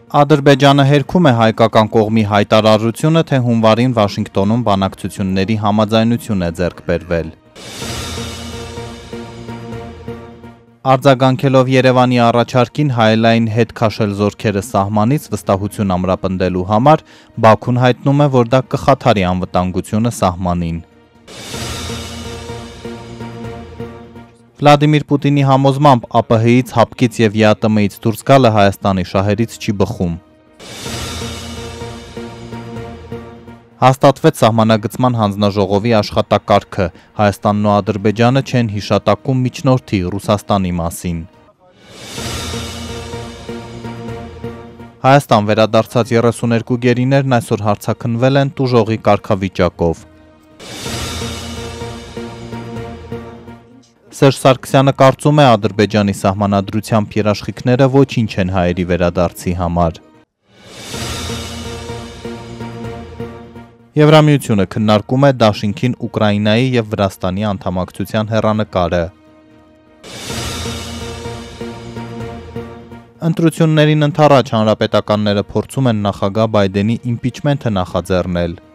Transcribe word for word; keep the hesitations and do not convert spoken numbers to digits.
Ադրբեջանը հերքում է հայկական կողմի հայտարարությունը, թե հունվարին Վաշինգտոնում բանակցությունների համաձայնություն է ձեռք բերվել։ Արձագանքելով Երևանի առաջարկին հայելային հետ քաշել զորքերը սահմանից վստահություն ամրապնդելու համար, Բաքուն հայտնում է, որ դա կխաթարի անվտանգությունը սահմանին։ Վլադիմիր Պուտինի համոզմամբ ԱՊՀ-ից, ՀԱՊԿ-ից և ԵԱՏՄ-ից դուրս գալը Հայաստանի շահերից չի բխում։ Հաստատվեց սահմանագծման հանձնաժողովի աշխատակարգը, Հայաստանն ու Ադրբեջանը չեն հիշատակում միջնորդի Ռուսաստանի մասին։ Հայաստան վերադարձած երեսուներկու գերիներն այսօր հարցաքննվել են տուժողի կարգավիճակով։ Սերժ Սարգսյանը կարծում է, Ադրբեջանի սահմանադրությամբ երաշխիքները ոչինչ են հայերի վերադարձի համար։ Եվրամիությունը քննարկում է դաշինքին Ուկրաինայի և Վրաստանի անդամակցության հեռանկարը։ Ընտրություններին ընդառաջ հանրապետականները փորձում են նախագահ Բայդենի իմպիչմենթը նախաձեռնել։